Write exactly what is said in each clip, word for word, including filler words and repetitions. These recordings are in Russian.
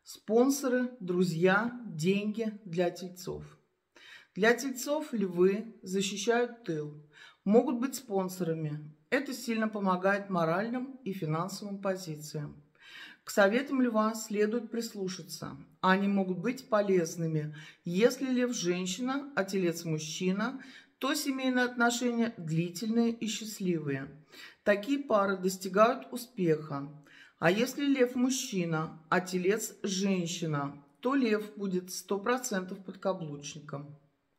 Спонсоры, друзья, деньги для тельцов. Для тельцов львы защищают тыл, могут быть спонсорами. Это сильно помогает моральным и финансовым позициям. К советам льва следует прислушаться. Они могут быть полезными. Если лев женщина, а телец мужчина, то семейные отношения длительные и счастливые. Такие пары достигают успеха. А если лев мужчина, а телец женщина, то лев будет сто процентов подкаблучником.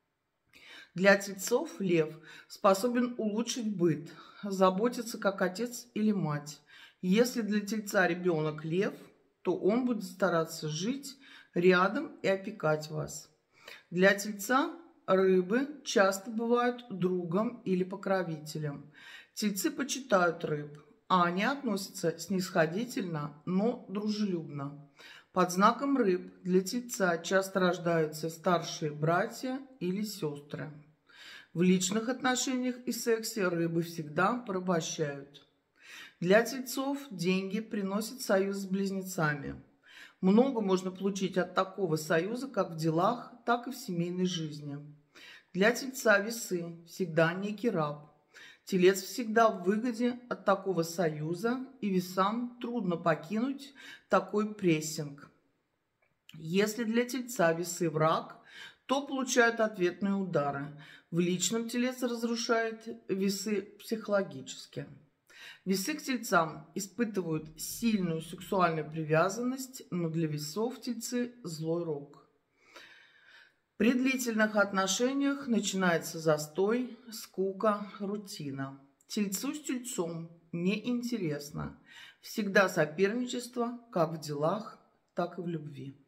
Для тельцов лев способен улучшить быт, заботиться как отец или мать. Если для тельца ребенок лев, то он будет стараться жить рядом и опекать вас. Для тельца рыбы часто бывают другом или покровителем. Тельцы почитают рыб, а они относятся снисходительно, но дружелюбно. Под знаком рыб для тельца часто рождаются старшие братья или сестры. В личных отношениях и сексе рыбы всегда порабощают. Для тельцов деньги приносят союз с близнецами. Много можно получить от такого союза как в делах, так и в семейной жизни. Для тельца весы всегда некий раб. Телец всегда в выгоде от такого союза, и весам трудно покинуть такой прессинг. Если для тельца весы враг, то получают ответные удары. В личном телец разрушает весы психологически. Весы к тельцам испытывают сильную сексуальную привязанность, но для весов тельцы злой рок. При длительных отношениях начинается застой, скука, рутина. Тельцу с тельцом неинтересно. Всегда соперничество как в делах, так и в любви.